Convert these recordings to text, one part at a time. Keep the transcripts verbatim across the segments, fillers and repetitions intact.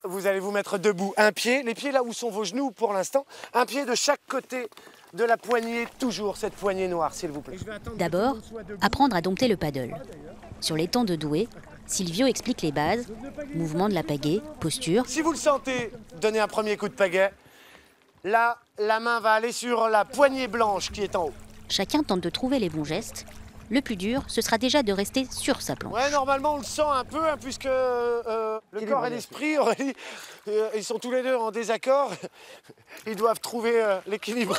Vous allez vous mettre debout, un pied, les pieds là où sont vos genoux pour l'instant, un pied de chaque côté de la poignée, toujours cette poignée noire, s'il vous plaît. D'abord, apprendre à dompter le paddle. Sur l'étang de Douai, Silvio explique les bases, mouvement de la pagaie, posture. Si vous le sentez, donnez un premier coup de pagaie. Là, la main va aller sur la poignée blanche qui est en haut. Chacun tente de trouver les bons gestes. Le plus dur, ce sera déjà de rester sur sa planche. Ouais, normalement, on le sent un peu, hein, puisque euh, le corps et l'esprit, Aurélie, euh, ils sont tous les deux en désaccord. Ils doivent trouver euh, l'équilibre.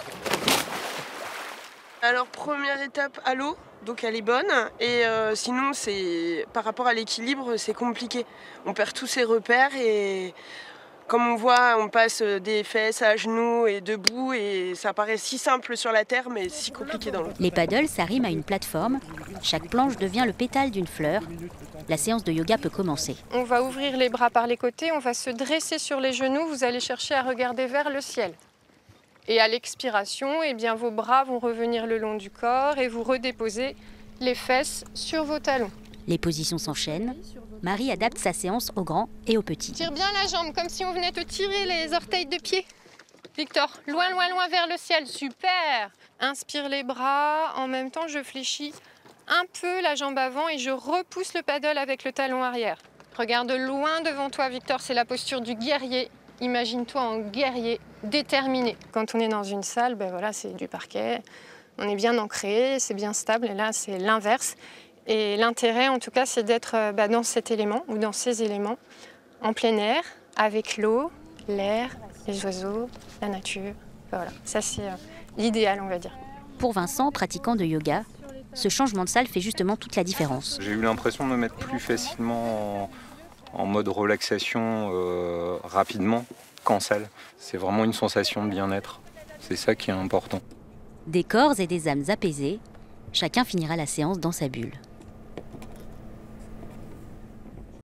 Alors, première étape à l'eau, donc elle est bonne. Et euh, sinon, c'est par rapport à l'équilibre, c'est compliqué. On perd tous ses repères et comme on voit, on passe des fesses à genoux et debout et ça paraît si simple sur la terre, mais si compliqué dans l'eau. Les paddles s'arriment à une plateforme. Chaque planche devient le pétale d'une fleur. La séance de yoga peut commencer. On va ouvrir les bras par les côtés, on va se dresser sur les genoux. Vous allez chercher à regarder vers le ciel. Et à l'expiration, eh bien, vos bras vont revenir le long du corps et vous redéposez les fesses sur vos talons. Les positions s'enchaînent. Marie adapte sa séance aux grands et aux petits. Tire bien la jambe, comme si on venait te tirer les orteils de pied. Victor, loin, loin, loin vers le ciel. Super! Inspire les bras. En même temps, je fléchis un peu la jambe avant et je repousse le paddle avec le talon arrière. Regarde loin devant toi, Victor. C'est la posture du guerrier. Imagine-toi en guerrier déterminé. Quand on est dans une salle, ben voilà, c'est du parquet. On est bien ancré, c'est bien stable. Et là, c'est l'inverse. Et l'intérêt, en tout cas, c'est d'être bah, dans cet élément ou dans ces éléments, en plein air, avec l'eau, l'air, les oiseaux, la nature. Voilà, ça c'est euh, l'idéal, on va dire. Pour Vincent, pratiquant de yoga, ce changement de salle fait justement toute la différence. J'ai eu l'impression de me mettre plus facilement en, en mode relaxation euh, rapidement qu'en salle. C'est vraiment une sensation de bien-être. C'est ça qui est important. Des corps et des âmes apaisées, chacun finira la séance dans sa bulle.